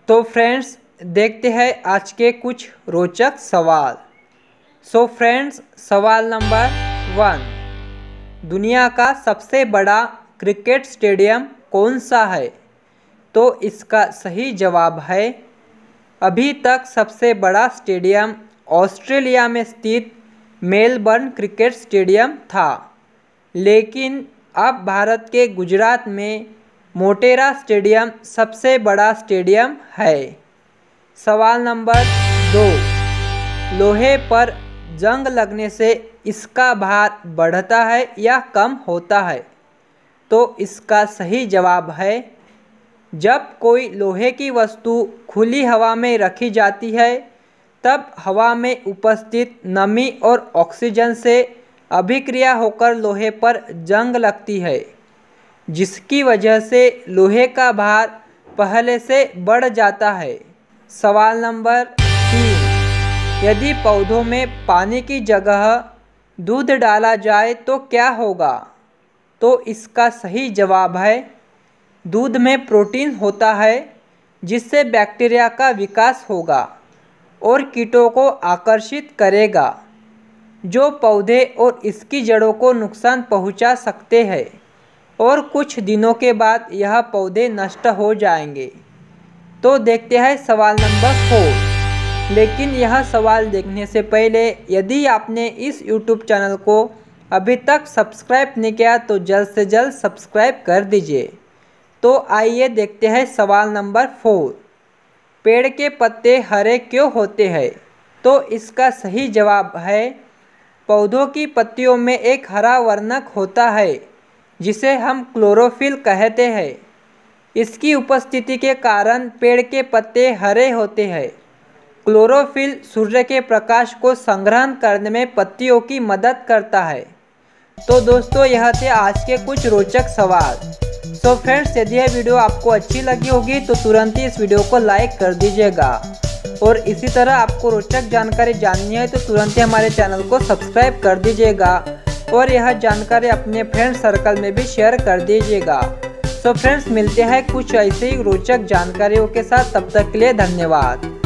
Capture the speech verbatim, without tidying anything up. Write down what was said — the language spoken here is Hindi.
तो फ्रेंड्स, देखते हैं आज के कुछ रोचक सवाल। सो फ्रेंड्स, सवाल नंबर वन, दुनिया का सबसे बड़ा क्रिकेट स्टेडियम कौन सा है? तो इसका सही जवाब है, अभी तक सबसे बड़ा स्टेडियम ऑस्ट्रेलिया में स्थित मेलबर्न क्रिकेट स्टेडियम था, लेकिन अब भारत के गुजरात में मोटेरा स्टेडियम सबसे बड़ा स्टेडियम है। सवाल नंबर दो, लोहे पर जंग लगने से इसका भार बढ़ता है या कम होता है? तो इसका सही जवाब है, जब कोई लोहे की वस्तु खुली हवा में रखी जाती है तब हवा में उपस्थित नमी और ऑक्सीजन से अभिक्रिया होकर लोहे पर जंग लगती है, जिसकी वजह से लोहे का भार पहले से बढ़ जाता है। सवाल नंबर तीन, यदि पौधों में पानी की जगह दूध डाला जाए तो क्या होगा? तो इसका सही जवाब है, दूध में प्रोटीन होता है जिससे बैक्टीरिया का विकास होगा और कीटों को आकर्षित करेगा, जो पौधे और इसकी जड़ों को नुकसान पहुंचा सकते हैं और कुछ दिनों के बाद यह पौधे नष्ट हो जाएंगे। तो देखते हैं सवाल नंबर फोर। लेकिन यह सवाल देखने से पहले यदि आपने इस यूट्यूब चैनल को अभी तक सब्सक्राइब नहीं किया तो जल्द से जल्द सब्सक्राइब कर दीजिए। तो आइए देखते हैं सवाल नंबर फोर, पेड़ के पत्ते हरे क्यों होते हैं? तो इसका सही जवाब है, पौधों की पत्तियों में एक हरा वर्णक होता है जिसे हम क्लोरोफिल कहते हैं। इसकी उपस्थिति के कारण पेड़ के पत्ते हरे होते हैं। क्लोरोफिल सूर्य के प्रकाश को संग्रहण करने में पत्तियों की मदद करता है। तो दोस्तों, यह थे आज के कुछ रोचक सवाल। सो फ्रेंड्स, यदि यह वीडियो आपको अच्छी लगी होगी तो तुरंत ही इस वीडियो को लाइक कर दीजिएगा और इसी तरह आपको रोचक जानकारी जाननी है तो तुरंत ही हमारे चैनल को सब्सक्राइब कर दीजिएगा और यह जानकारी अपने फ्रेंड सर्कल में भी शेयर कर दीजिएगा। सो फ्रेंड्स, मिलते हैं कुछ ऐसे ही रोचक जानकारियों के साथ, तब तक के लिए धन्यवाद।